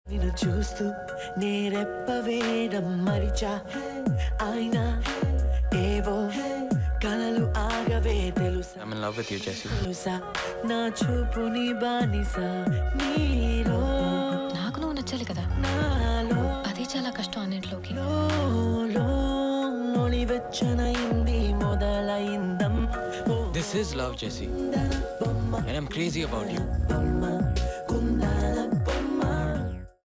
నిన్ను చూస్తూ నేరెప్పవేయడం మరిచా అయినా ఏవో కలలు ఆగవే తెలుసా. I'm in love with you, Jessie. తెలుసా నా చూపుని బానిసా నీలో నాకు నువ్వు నచ్చాలి కదా, నాలో అది చాలా కష్టం అన్నింటిలోకి. వెచ్చనైంది మొదలైందం. This is love, Jessie. And I'm crazy about you.